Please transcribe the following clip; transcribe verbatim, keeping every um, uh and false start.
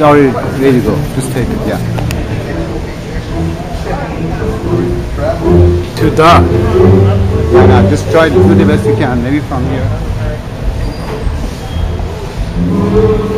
already ready to go. Just take it, yeah. Too dark. Yeah, no, just try to do the best you can, maybe from here.